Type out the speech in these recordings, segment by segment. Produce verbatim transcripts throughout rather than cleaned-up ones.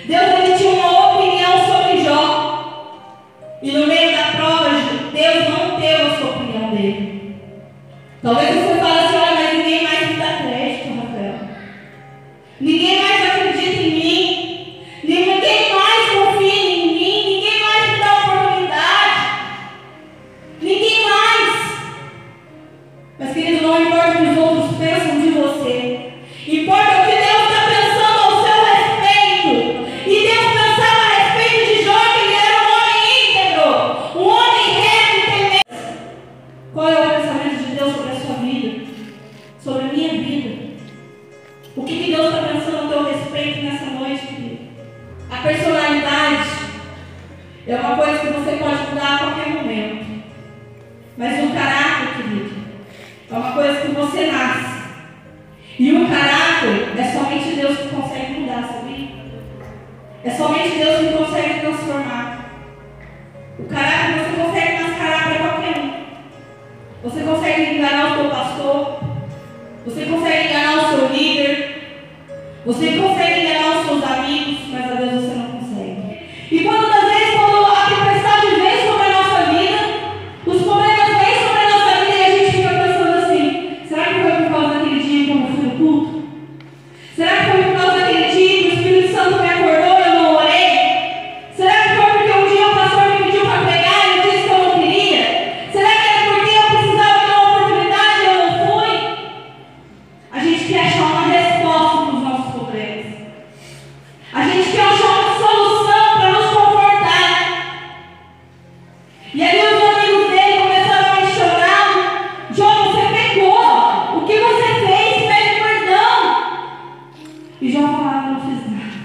Deus ele tinha uma opinião sobre Jó. E no meio da prova, Deus não teve a sua opinião dele. Talvez você fale assim: olha, mas ninguém mais me dá crédito, Rafael. Ninguém mais acredita em mim. Ninguém mais confia em mim. Ninguém mais me dá oportunidade. Ninguém mais. Mas, querido, não importa o que os outros pensam de você. Importa o que Deus está pensando ao seu respeito. E Deus pensava a respeito de Jó, que ele era um homem íntegro, um homem reto e temente. Qual é o pensamento de Deus sobre a sua vida? Sobre a minha vida? O que, que Deus está pensando ao teu respeito nessa noite, querido? A personalidade é uma coisa que você pode mudar a qualquer momento. Mas o caráter, querido, é uma coisa que você nasce. E o caráter é somente Deus que consegue mudar, sabia? É somente Deus que consegue transformar. O caráter você consegue mascarar para qualquer um. Você consegue enganar o seu pastor. Você consegue enganar o seu líder. Você consegue enganar os seus amigos, mas a Deus você não consegue. E quando às vezes, quando a tempestade vem sobre a nossa vida, os problemas vêm sobre a nossa vida e a gente fica pensando assim: será que foi por causa daquele dia que eu não fui no culto? Será que foi por causa daquele dia que o Espírito Santo me acordou e eu não orei? Será que foi porque um dia o pastor me pediu para pregar e eu disse que eu não queria? Será que era porque eu precisava de uma oportunidade e eu não fui? A gente quer achar uma resposta para os nossos problemas. A gente quer achar uma solução para nos confortar. E aí os amigos dele começaram a questionar: Jó, você pecou. O que você fez? Pede perdão. E Jó falava: não fiz nada.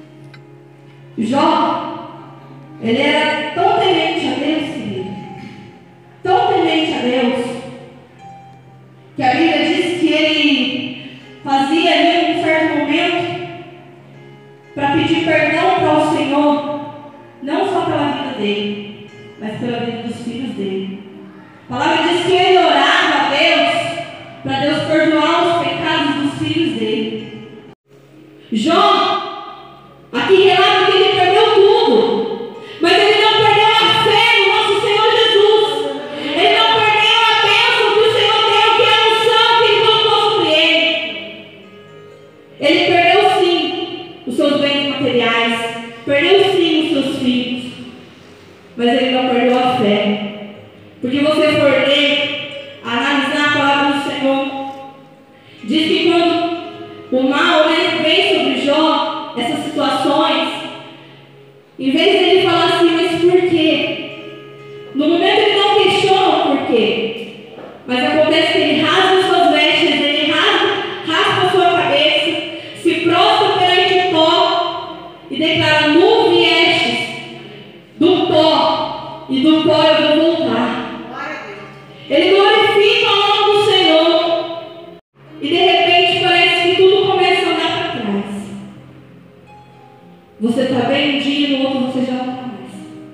Jó, ele era tão temente a Deus, querido, tão temente a Deus, que a Bíblia diz que ele fazia ali um certo momento para pedir perdão para o Senhor, não só pela vida dele, mas pela vida dos filhos dele. A palavra diz que ele orava a Deus para Deus perdoar os pecados dos filhos dele. Jó, aqui relata que ele perdeu tudo, mas ele não perdeu a fé no nosso Senhor Jesus. Ele não perdeu a bênção que o Senhor deu, que é a unção que ele colocou sobre ele. Ele perdeu sim os seus bens materiais, perdeu sim os seus filhos, mas ele não perdeu a fé. Porque você for ler, analisar a palavra do Senhor, diz que quando o mal ele vem sobre Jó, essas situações, em vez de ele falar assim: mas por quê? No momento ele não questiona o porquê, mas acontece que ele rasga suas vestes, ele rasga, rasga a sua cabeça, se prostra perante o pó e declara: nu viestes do pó, e do pó eu vou voltar. Ele glorifica o nome do Senhor. E de repente parece que tudo começa a andar para trás. Você está bem um dia e no outro você já não está mais.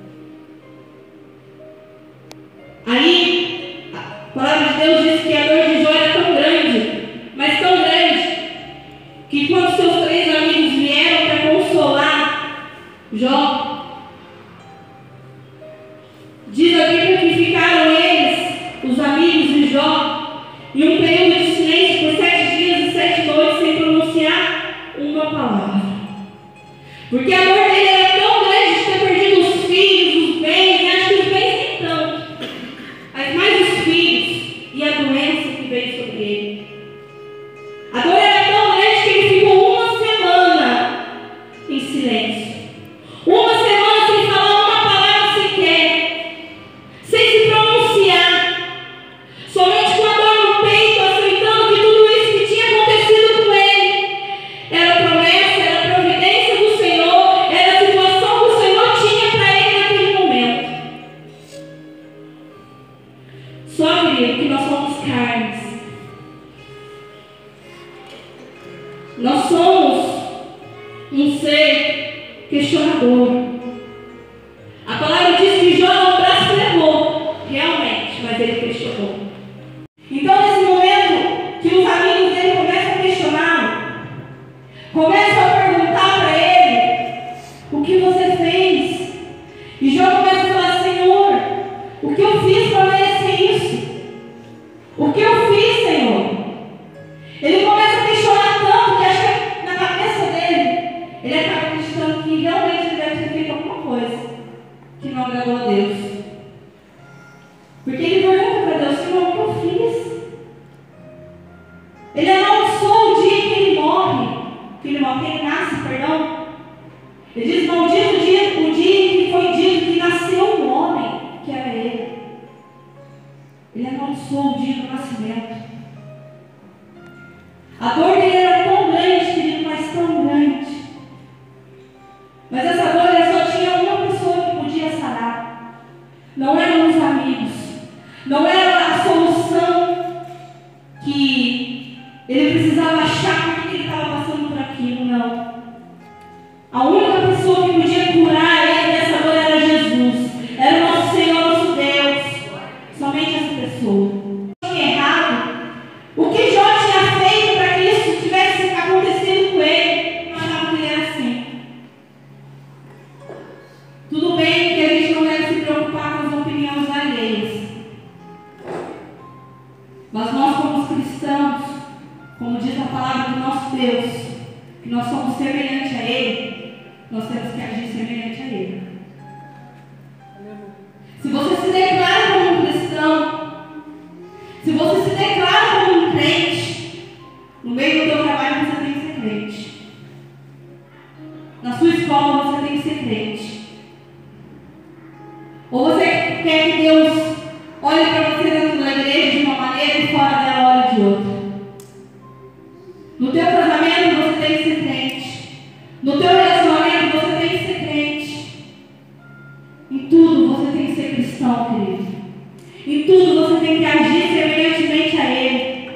Aí, a palavra de Deus diz que a dor de Jó era tão grande, mas tão grande, que quando seus três amigos vieram para consolar Jó, diz a Bíblia que ficaram eles, os amigos de Jó, em um período de silêncio por sete dias e sete noites sem pronunciar uma palavra. Porque a dor dele era tão grande de ter perdido os filhos, os bens, e acho que os bens nem tanto, mas mais os filhos e a doença que veio sobre ele. A dor era tão grande que ele ficou uma semana em silêncio. Uma semana sem falar uma palavra sequer, sem se pronunciar, somente com a dor no peito, aceitando que tudo isso que tinha acontecido com ele era promessa, era providência do Senhor, era a situação que o Senhor tinha para ele naquele momento. Só, querido, que nós somos carnes. Nós somos um ser questionador. A palavra diz que Jó não blasfemou, realmente, mas ele questionou. Então, nesse momento que os amigos dele começam a questionar, começam a perguntar para ele: Ele diz: maldito o dia, o dia em que foi dito que nasceu um homem, que era ele. Ele amaldiçoou o dia do nascimento. A dor dele era tão grande, querido, mas tão grande. Mas essa dor ele só tinha uma pessoa que podia sarar. Não eram os amigos. Não era a solução que ele precisava achar porque ele estava passando por aquilo, não. A única pessoa que podia curar ele dessa dor era Jesus. Era o nosso Senhor, nosso Deus. Somente essa pessoa. Errado. O que Jó tinha feito para que isso tivesse acontecido com ele? Eu achava que ele era assim. Tudo bem que a gente não deve se preocupar com as opiniões alheias. Mas nós, como cristãos, como diz a palavra do nosso Deus, que nós somos semelhantes a Ele, nós temos que agir semelhante a Ele. Se você se declara como um cristão, se você se declara como um crente, no meio do teu trabalho você tem que ser crente. Na sua escola você tem que ser crente. Ou você quer que Deus olhe para você dentro da igreja de uma maneira e fora dela olhe de outra. No teu casamento você tem que ser crente. No teu relacionamento você tem que ser crente. Em tudo você tem que ser cristão, querido. Em tudo você tem que agir semelhantemente a Ele.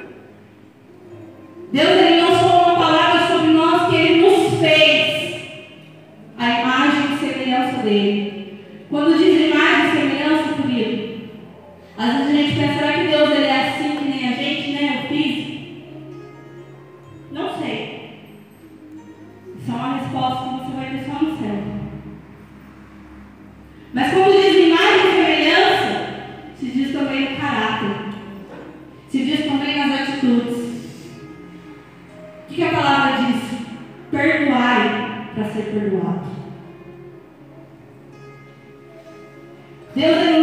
Deus ele não falou uma palavra sobre nós que Ele nos fez a imagem e semelhança dEle. Quando diz imagem e semelhança, querido, às vezes a gente pensa, será que Deus ele é assim que nem a gente, né? O físico? Não sei. Isso é uma resposta que você vai ter só no céu. Mas quando diz imagem e semelhança, se diz também no caráter. Se diz também nas atitudes. O que a palavra diz? Perdoai para ser perdoado. Deus ele